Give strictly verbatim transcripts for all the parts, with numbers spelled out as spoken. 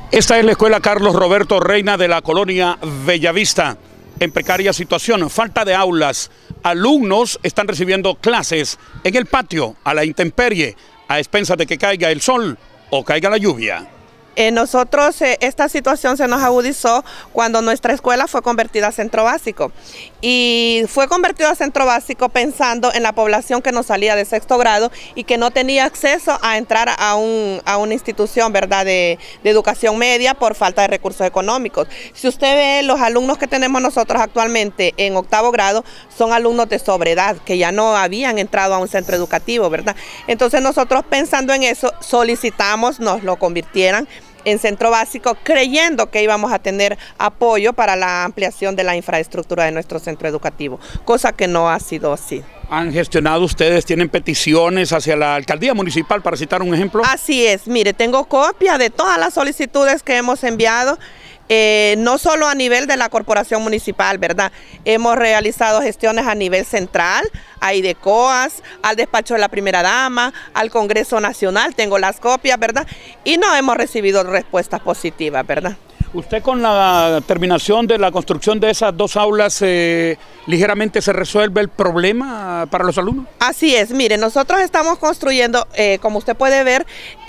Esta es la escuela Carlos Roberto Reina de la colonia Bellavista, en precaria situación, falta de aulas. Alumnos están recibiendo clases en el patio, a la intemperie, a expensas de que caiga el sol o caiga la lluvia. Eh, nosotros, eh, esta situación se nos agudizó cuando nuestra escuela fue convertida a centro básico. Y fue convertido a centro básico pensando en la población que nos salía de sexto grado y que no tenía acceso a entrar a, un, a una institución, ¿verdad?, de, de educación media por falta de recursos económicos. Si usted ve, los alumnos que tenemos nosotros actualmente en octavo grado son alumnos de sobredad, que ya no habían entrado a un centro educativo, ¿verdad? Entonces nosotros, pensando en eso, solicitamos nos lo convirtieran en centro básico, creyendo que íbamos a tener apoyo para la ampliación de la infraestructura de nuestro centro educativo, cosa que no ha sido así. ¿Han gestionado ustedes, tienen peticiones hacia la alcaldía municipal, para citar un ejemplo? Así es, mire, tengo copia de todas las solicitudes que hemos enviado. Eh, no solo a nivel de la corporación municipal, ¿verdad? Hemos realizado gestiones a nivel central, a IDECOAS, al despacho de la primera dama, al Congreso Nacional, tengo las copias, ¿verdad? Y no hemos recibido respuestas positivas, ¿verdad? ¿Usted con la terminación de la construcción de esas dos aulas eh, ligeramente se resuelve el problema para los alumnos? Así es, mire, nosotros estamos construyendo, eh, como usted puede ver,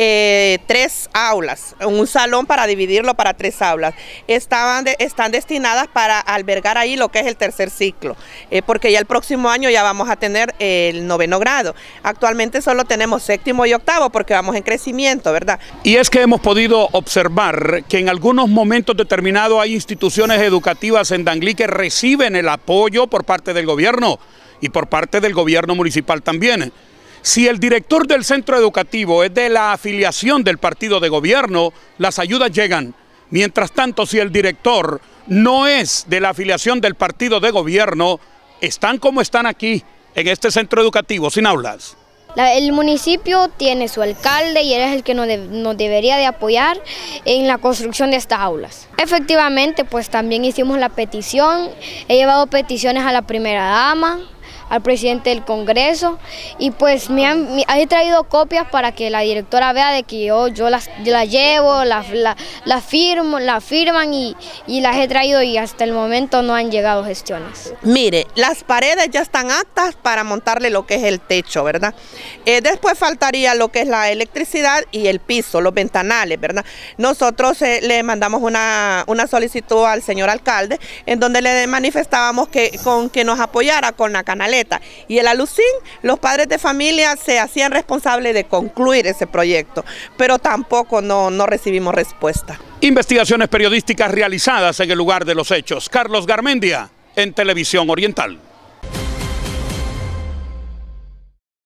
eh, tres aulas, un salón para dividirlo para tres aulas. Estaban de, están destinadas para albergar ahí lo que es el tercer ciclo, eh, porque ya el próximo año ya vamos a tener el noveno grado. Actualmente solo tenemos séptimo y octavo porque vamos en crecimiento, ¿verdad? Y es que hemos podido observar que en algunos momentos momentos determinados hay instituciones educativas en Danlí que reciben el apoyo por parte del gobierno y por parte del gobierno municipal también. Si el director del centro educativo es de la afiliación del partido de gobierno, las ayudas llegan. Mientras tanto, si el director no es de la afiliación del partido de gobierno, están como están aquí, en este centro educativo, sin aulas. La, el municipio tiene su alcalde y él es el que nos, de, nos debería de apoyar en la construcción de estas aulas. Efectivamente, pues también hicimos la petición, he llevado peticiones a la primera dama, al presidente del Congreso, y pues me han me, he traído copias para que la directora vea de que yo, yo las, yo las llevo, las la, la firmo, la firman y, y las he traído, y hasta el momento no han llegado gestiones. Mire, las paredes ya están aptas para montarle lo que es el techo, ¿verdad? Eh, después faltaría lo que es la electricidad y el piso, los ventanales, ¿verdad? Nosotros eh, le mandamos una, una solicitud al señor alcalde en donde le manifestábamos que, con, que nos apoyara con la canaleta. Y el alucín, los padres de familia se hacían responsables de concluir ese proyecto, pero tampoco no, no recibimos respuesta. Investigaciones periodísticas realizadas en el lugar de los hechos. Carlos Garmendia, en Televisión Oriental.